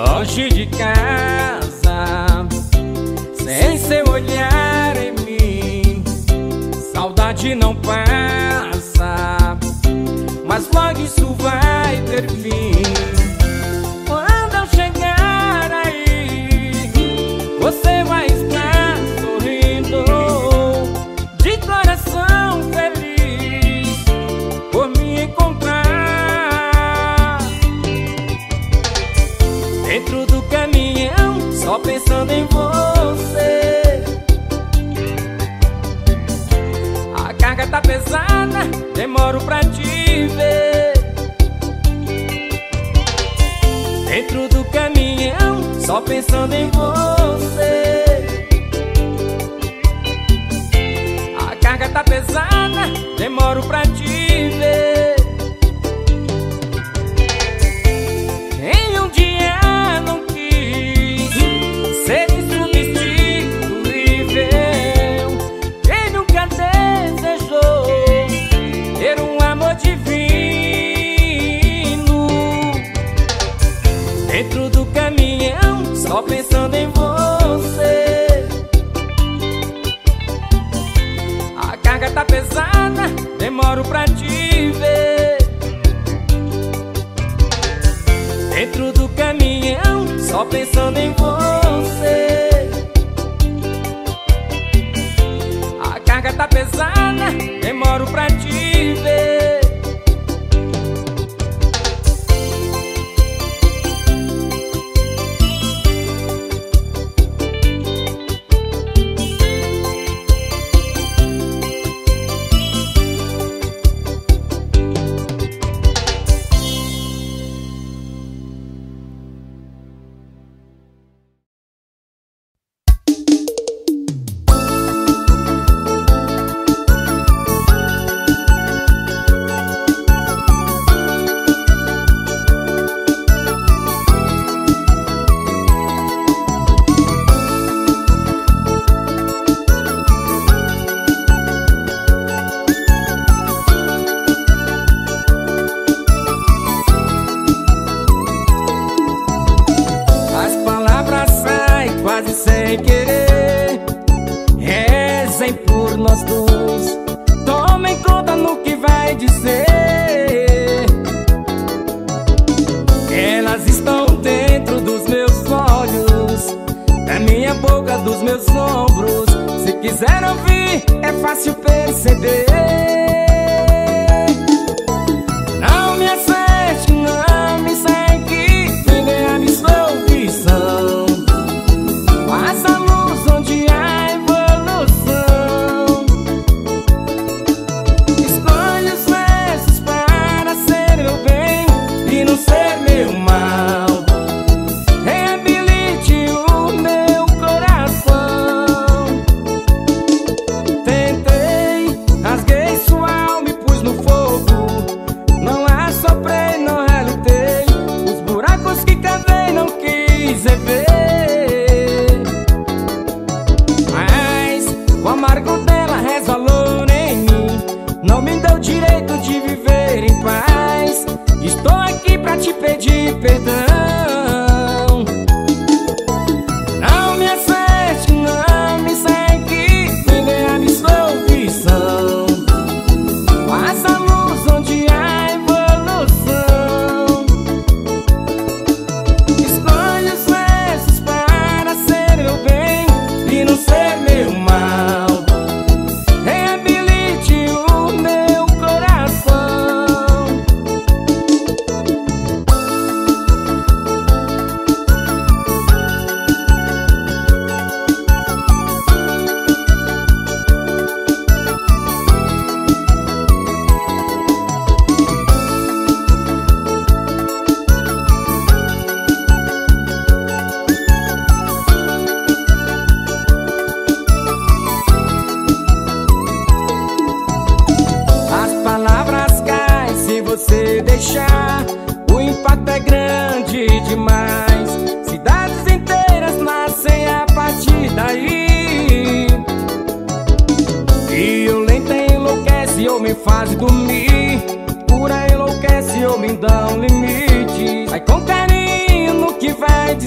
longe de casa, sem seu olhar em mim. Saudade não passa, mas logo isso vai ter fim. Quando eu chegar aí, você vai estar sorrindo, de coração feliz por me encontrar. Dentro do caminhão, só pensando em você. A carga tá pesada, demoro pra te ver. Dentro do caminhão, só pensando em você. A carga tá pesada, demoro pra te ver. Em um dia não quis ser insubstituível. Quem nunca desejou ter um amor divino? Dentro do caminhão, só pensando em você. A carga tá pesada, demoro pra te ver. Dentro do caminhão, só pensando em você. A carga tá pesada, demoro pra te ver. Sem querer, rezem por nós dois, tomem conta no que vai dizer. Elas estão dentro dos meus olhos, da minha boca, dos meus ombros. Se quiser ouvir, é fácil perceber. Não me acerte, não me segue, me dê absolvição. Faz a luz onde há evolução. Escolhe os versos para ser meu bem e não ser meu mal. Reabilite o meu coração. Tentei, rasguei sua alma e pus no fogo. Não assoprei, não relutei. Os buracos que cavei não quis rever. O amargo dela resvalou em mim, não me deu direito de viver em paz. Estou aqui pra te pedir perdão. Não me acerte, não me segue, me dê absolvição. Faz a luz onde há evolução. Escolhe os versos para ser meu bem e não ser meu mal. Se deixar, o impacto é grande demais. Cidades inteiras nascem a partir daí. Violenta enlouquece ou me faz dormir. Pura enlouquece ou me dá um limite. Vai com carinho no que vai dizer.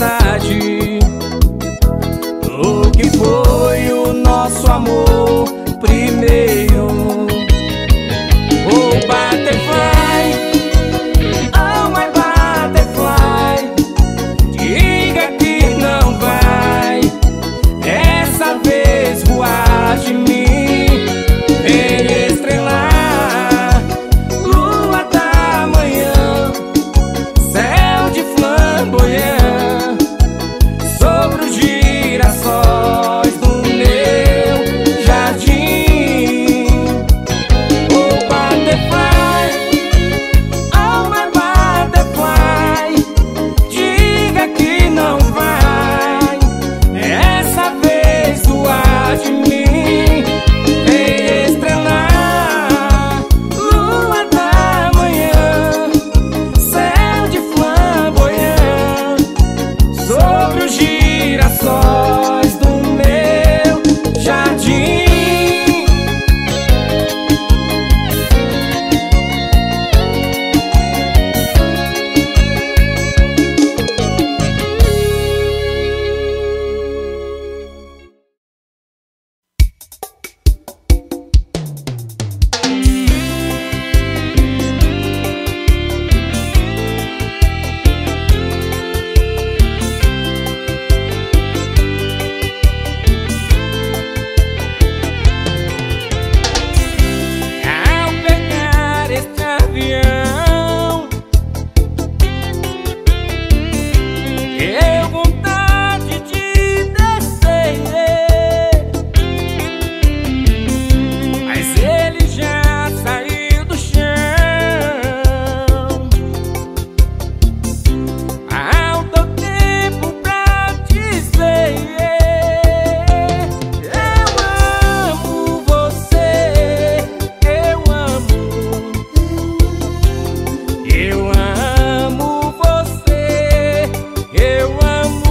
verdade o que foi o nosso amor primeiro. Oh butterfly, oh my butterfly, diga que não vai dessa vez voar de mim. Vem estrelar, lua da manhã, céu de flamboyant, sobre os girassóis do meu jardim. Oh butterfly, oh my butterfly, diga que não vai dessa vez voar de mim. Vem estrelar, lua da manhã, céu de flamboyant, sobre os girassóis do meu jardim. Ao pegar este avião, deu vontade de descer, mas ele já saiu do chão. Falta tempo pra dizer: eu amo você, eu amo, eu amo você, eu amo.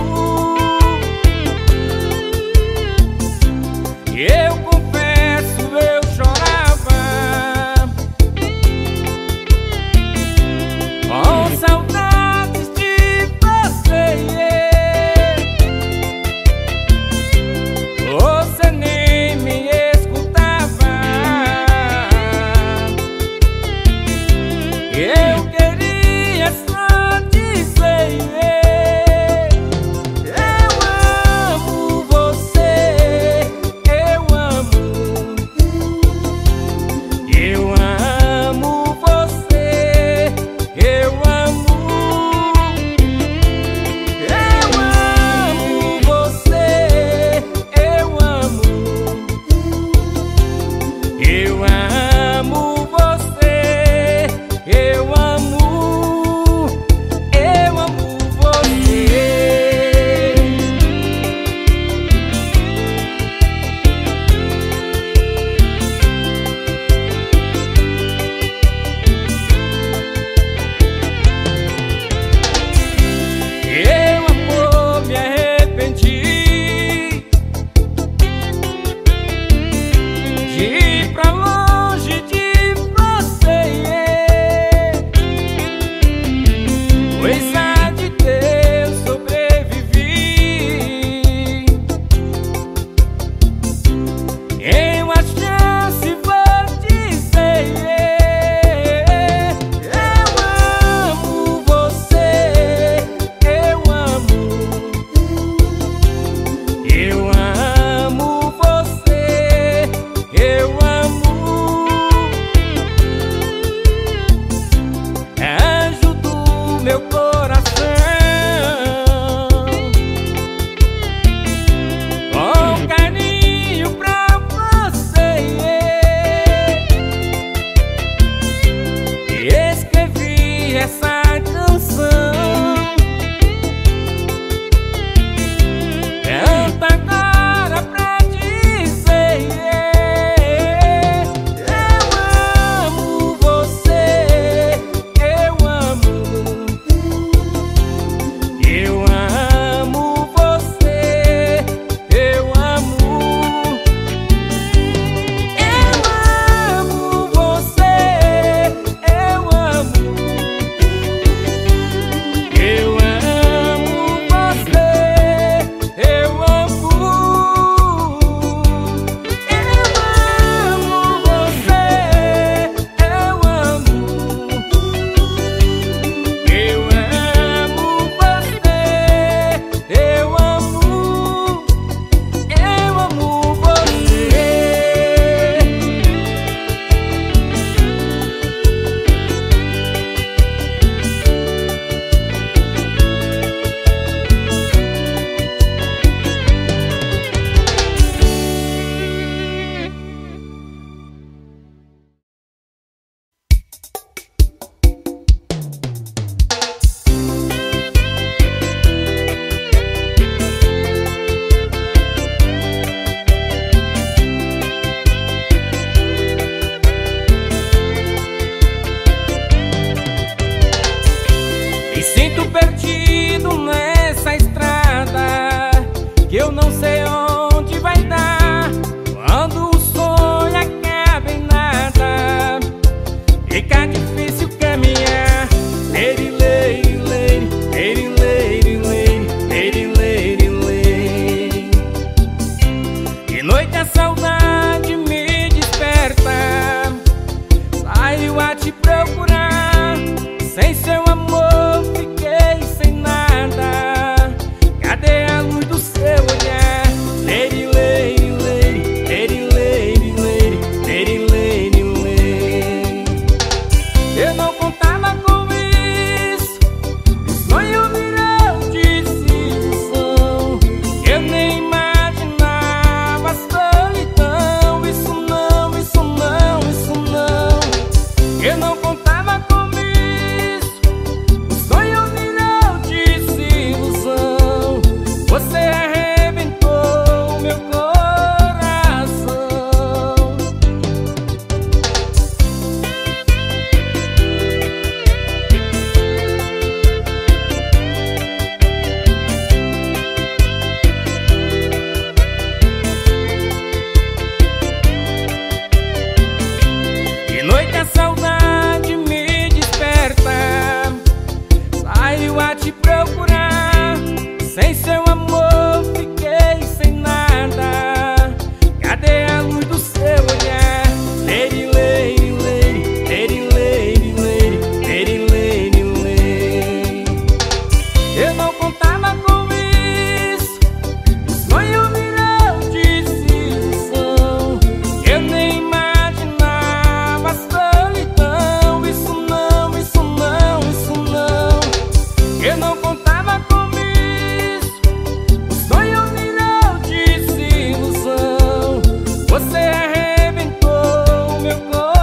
Sem seu amor fiquei sem nada. Cadê a luz do seu olhar? Lady, lady, lady, lady, lady, lady, lady, lady, lady. Eu não contava com isso, o sonho virou desilusão. Eu nem imaginava a solidão. Isso não, isso não, isso não. Eu não contava com isso, o sonho virou desilusão. Você arrebentou meu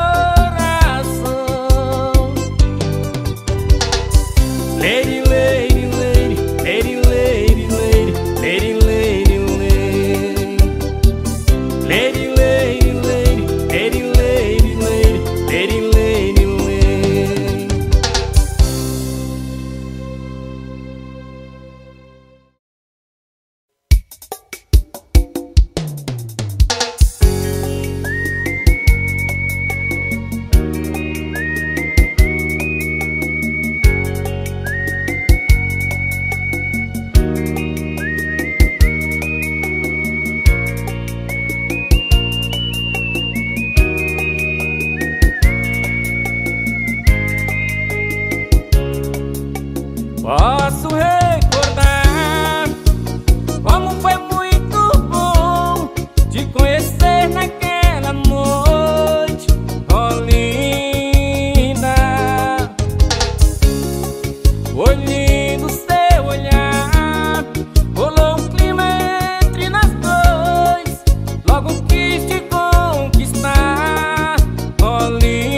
coração. Lady, lady, lady, lady, lady, lady, lady, lady, lady. Lady, lady, lady, lady, lady, lady, lady, lady, lady. Posso recordar como foi muito bom te conhecer naquela noite, oh linda. Foi lindo seu olhar, rolou um clima entre nós dois. Logo quis te conquistar, oh linda.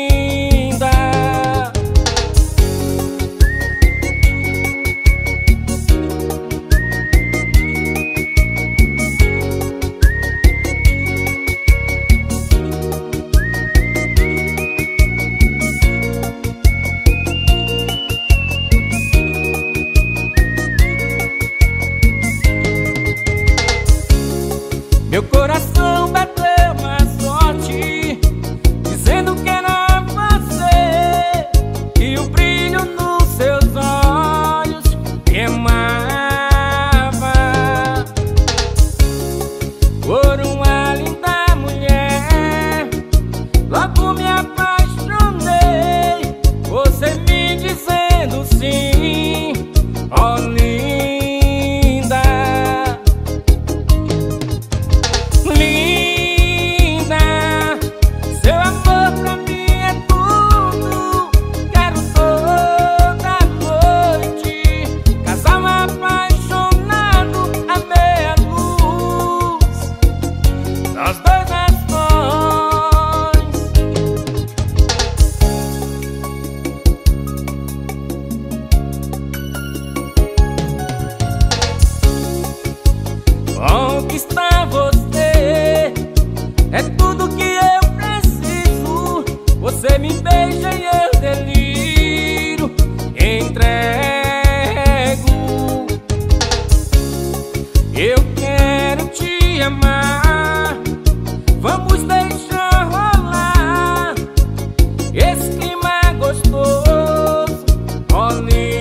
Meu coração bateu mais forte, dizendo que era você, e o brilho nos seus olhos me amava. Por uma linda mulher, logo me apaixonei, você me dizendo sim, oh linda. Conquistar você é tudo que eu preciso. Você me beija e eu deliro, entrego. Eu quero te amar, vamos deixar rolar esse clima gostoso, oh linda.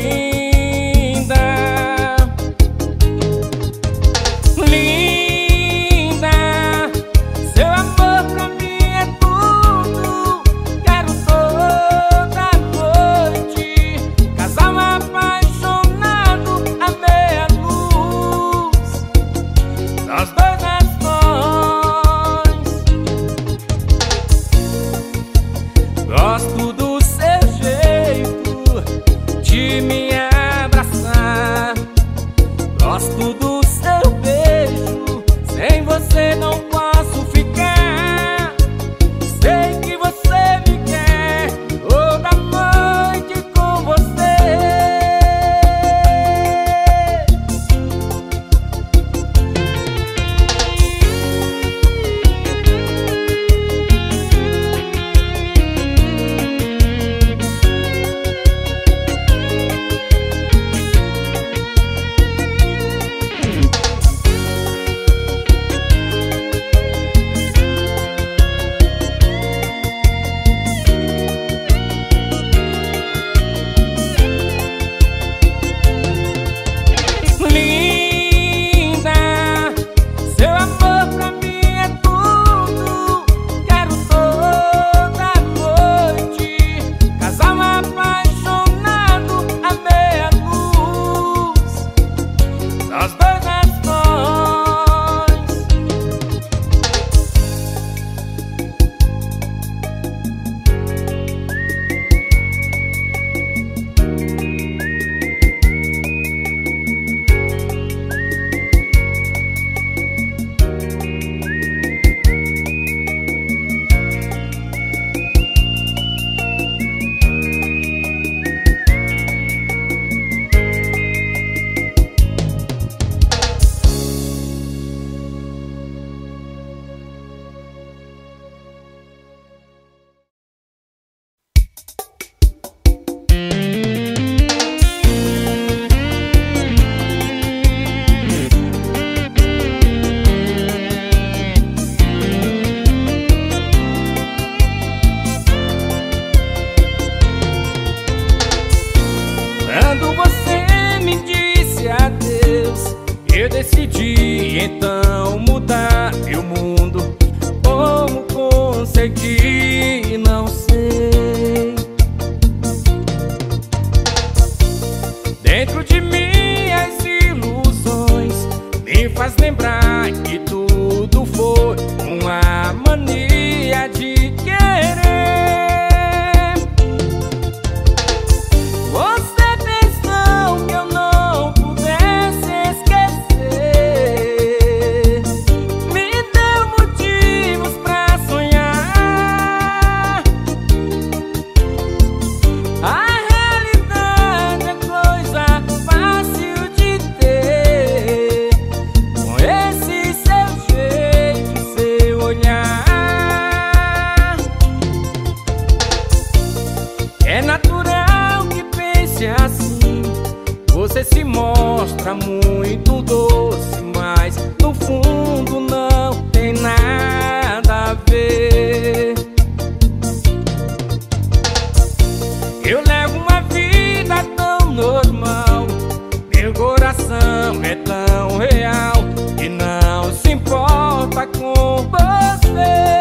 Gosto do seu jeito de me abraçar, gosto do seu beijo, sem você não posso ficar. Sei que você me quer toda noite com você. nós dois Quando você me disse adeus, eu decidi então mudar meu mundo. Como consegui, não sei. Dentro de minhas ilusões me faz lembrar que tudo foi uma mania de querer. É natural que pense assim. Você se mostra muito doce, mas no fundo não tem nada a ver. Eu levo uma vida tão normal, meu coração é tão real, que não se importa com você.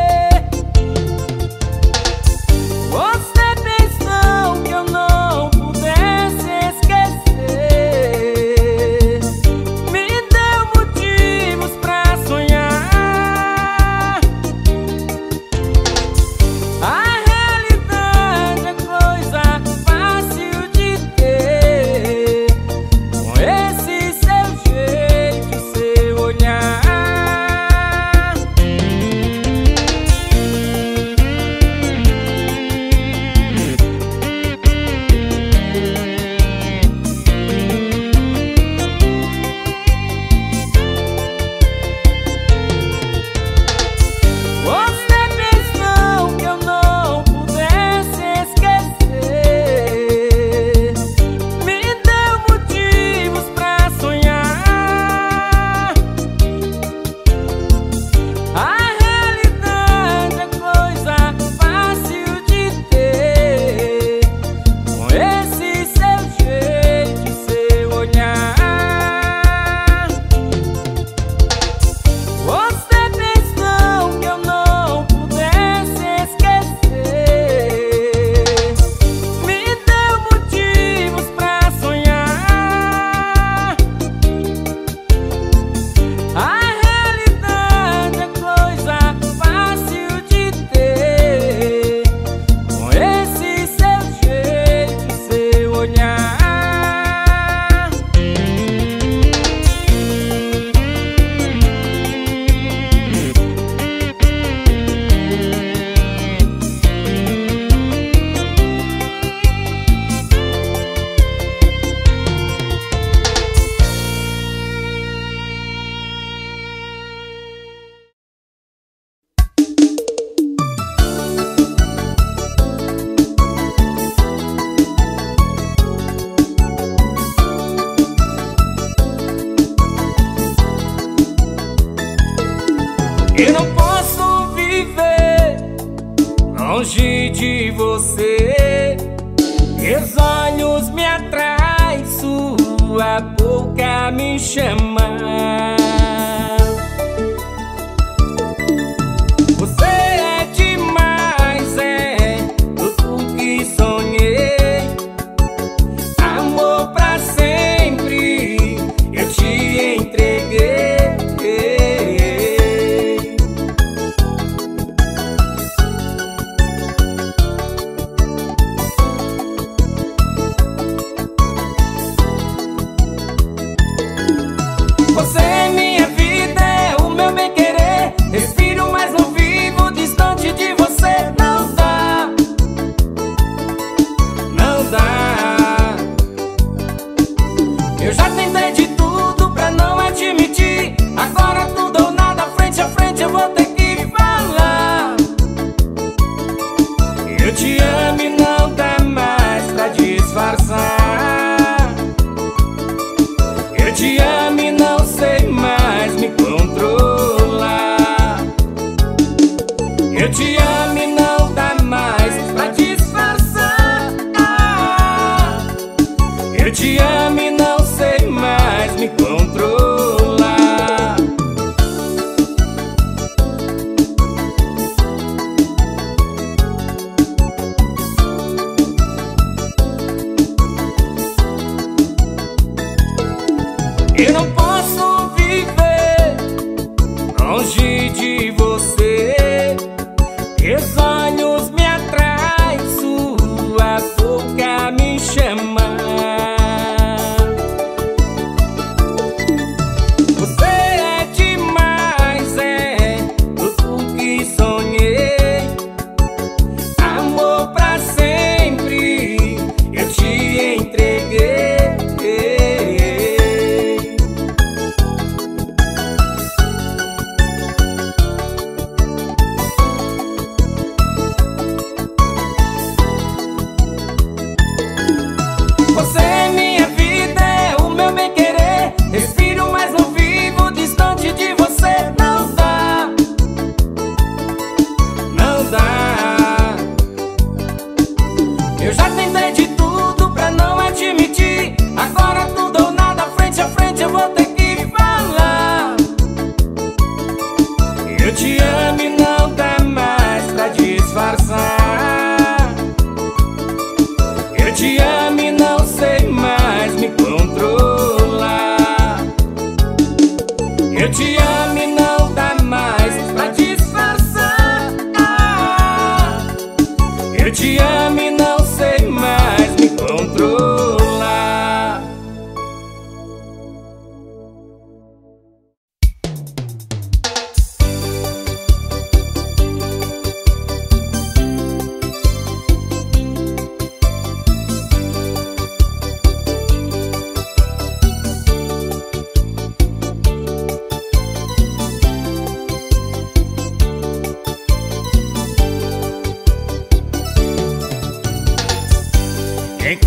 Eu não posso viver longe de você. Meus olhos me atraem, sua boca me chama. Você é demais, é tudo que sonhei. Amor pra sempre, eu te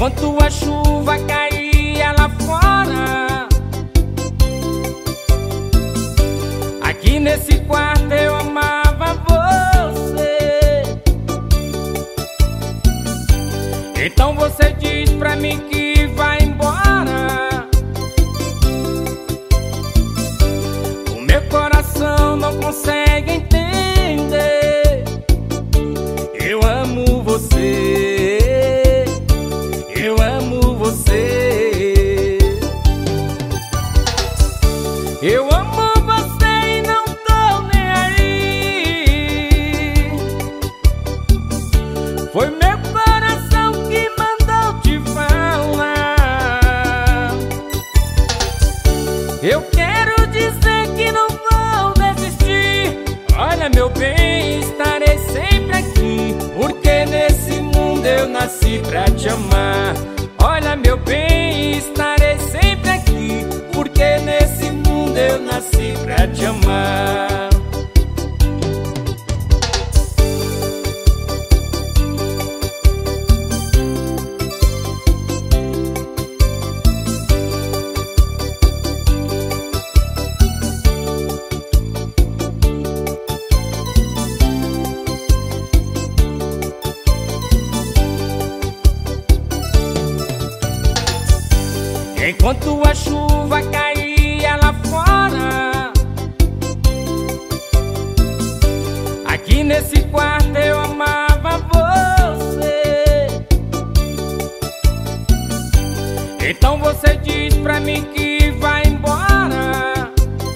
enquanto a chuva caía lá fora. Aqui nesse quarto eu amava você. Então você diz pra mim que vai embora. O meu coração não consegue entender. Eu amo você, eu amo você. Eu amo você e não tô nem aí. Foi meu coração que mandou te falar. Eu quero dizer que não vou desistir. Olha, meu bem, estarei sempre aqui, porque nesse mundo eu nasci pra te amar. Olha, meu bem, estarei sempre aqui, porque nesse mundo eu nasci pra te amar. Enquanto a chuva caía lá fora, aqui nesse quarto eu amava você. Então você diz pra mim que vai embora.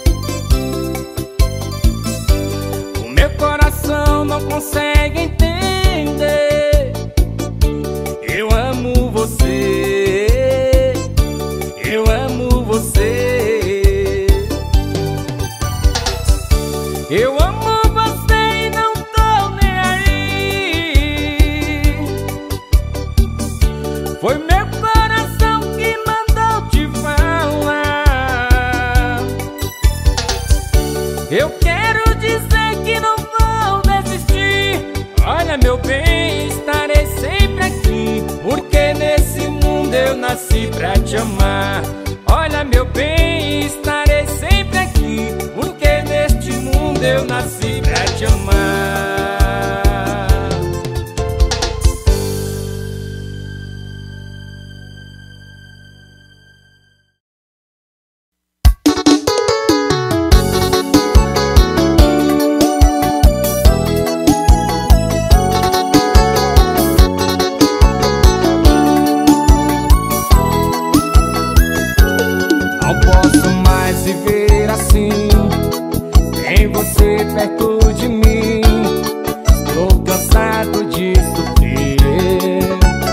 O meu coração não consegue entender. Eu amo você, eu amo você. Eu amo você e não tô nem aí. Foi meu coração que mandou te falar. Eu quero dizer que não vou desistir. Olha, meu bem, estarei sempre aqui, porque nesse mundo eu nasci pra te amar. Olha, meu bem, estarei sempre aqui, porque neste mundo eu nasci pra te amar. Viver assim, sem você perto de mim. Estou cansado de sofrer.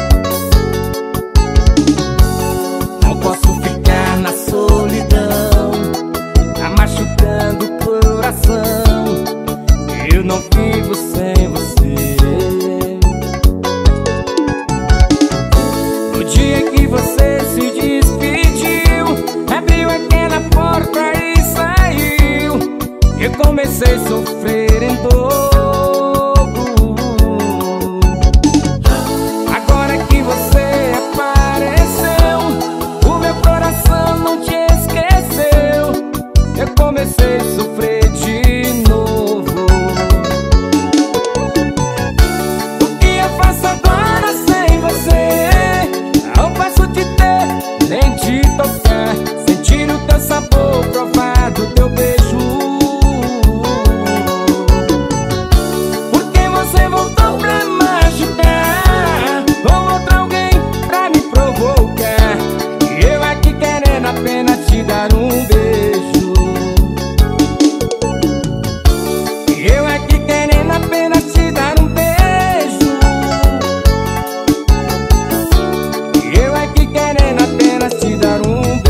Não posso ficar na solidão, tá machucando o coração. Eu não vivo sem você. No dia que você se despediu, abriu aquela porta e saiu. Eu comecei a sofrer em dobro. Agora que você apareceu, o meu coração não te esqueceu. Eu comecei a sofrer de novo. O que eu faço agora sem você? Não posso te ter, nem te tocar, sentir o teu sabor, provar do teu beijo. Porque você voltou pra machucar, com outro alguém pra me provocar, e eu aqui querendo apenas te dar um beijo. E eu aqui querendo apenas te dar um beijo. E eu aqui querendo apenas te dar um beijo.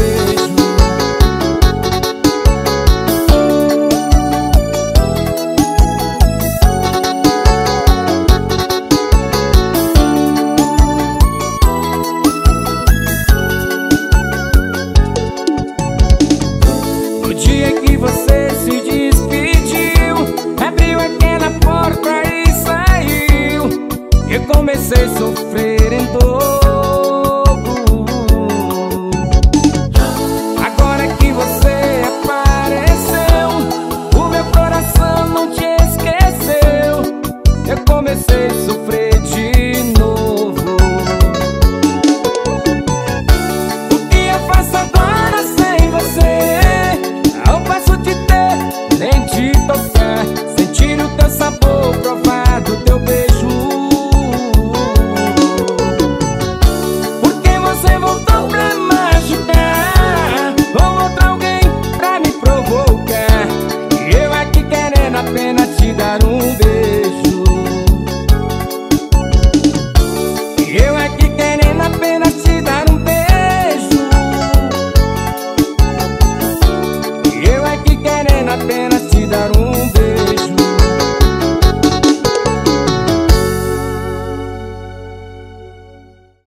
No dia que você se despediu, abriu aquela porta e saiu. Eu comecei a sofrer